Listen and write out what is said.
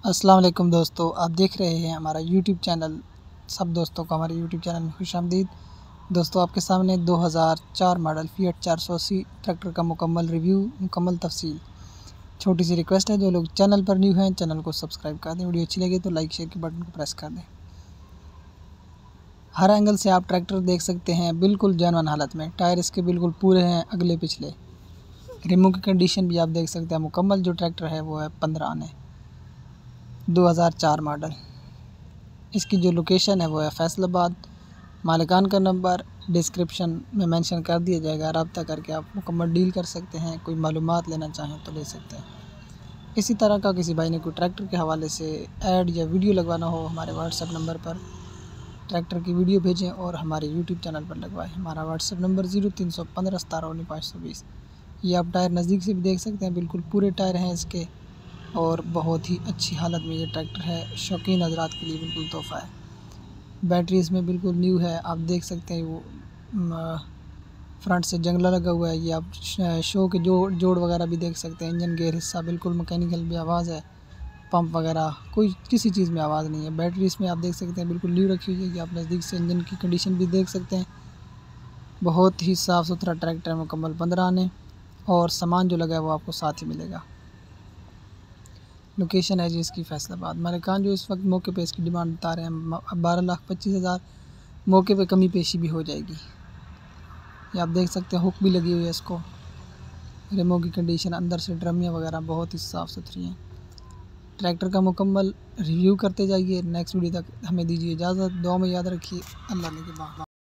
अस्सलाम वालेकुम दोस्तों, आप देख रहे हैं हमारा यूट्यूब चैनल। सब दोस्तों को हमारे यूट्यूब चैनल में खुशामदीद। दोस्तों, आपके सामने 2004 मॉडल फिएट 480 ट्रैक्टर का मुकम्मल रिव्यू, मुकम्मल तफसील। छोटी सी रिक्वेस्ट है, जो लोग चैनल पर न्यू हैं चैनल को सब्सक्राइब कर दें। वीडियो अच्छी लगे तो लाइक शेयर के बटन को प्रेस कर दें। हर एंगल से आप ट्रैक्टर देख सकते हैं, बिल्कुल जेन्युइन हालत में। टायर इसके बिल्कुल पूरे हैं, अगले पिछले। रिमों की कंडीशन भी आप देख सकते हैं मुकम्मल। जो ट्रैक्टर है वो है 15 आने 2004 मॉडल। इसकी जो लोकेशन है वो है फैसलाबाद। मालिकान का नंबर डिस्क्रिप्शन में मेंशन कर दिया जाएगा। रब्ता करके आप मुकम्मल डील कर सकते हैं। कोई मालूमात लेना चाहें तो ले सकते हैं। इसी तरह का किसी भाई ने कोई ट्रैक्टर के हवाले से ऐड या वीडियो लगवाना हो, हमारे व्हाट्सएप नंबर पर ट्रैक्टर की वीडियो भेजें और हमारे यूट्यूब चैनल पर लगवाएं। हमारा व्हाट्सएप नंबर 0315 17 520। ये आप टायर नज़दीक से भी देख सकते हैं, बिल्कुल पूरे टायर हैं इसके और बहुत ही अच्छी हालत में ये ट्रैक्टर है। शौकीन हजरात के लिए बिल्कुल तोहफ़ा है। बैटरी इसमें बिल्कुल न्यू है, आप देख सकते हैं। वो फ्रंट से जंगला लगा हुआ है। ये आप शो के जोड़ वगैरह भी देख सकते हैं। इंजन गेयर हिस्सा बिल्कुल मैकेनिकल भी आवाज़ है। पंप वगैरह कोई किसी चीज़ में आवाज़ नहीं है। बैटरी इसमें आप देख सकते हैं बिल्कुल न्यू रखी हुई है। ये आप नज़दीक से इंजन की कंडीशन भी देख सकते हैं। बहुत ही साफ़ सुथरा ट्रैक्टर मुकम्मल 15 आने, और सामान जो लगा है वो आपको साथ ही मिलेगा। लोकेशन है जी इसकी फैसलाबाद। मालिकान जो इस वक्त मौके पे इसकी डिमांड बता रहे हैं 12,25,000। मौके पे कमी पेशी भी हो जाएगी। ये आप देख सकते हैं, हुक भी लगी हुई है इसको। रिमो की कंडीशन अंदर से ड्रमियाँ वगैरह बहुत ही साफ़ सुथरी हैं। ट्रैक्टर का मुकम्मल रिव्यू करते जाइए। नेक्स्ट वीडियो तक हमें दीजिए इजाज़त। दुआ में याद रखिए। अल्लाह ने के बाद।